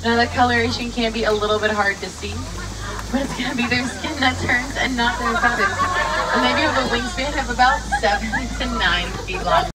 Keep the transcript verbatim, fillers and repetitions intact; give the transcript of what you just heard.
Now the coloration can be a little bit hard to see, but it's gonna be their skin that turns and not their feathers. And they do have a wingspan of about seven to nine feet long.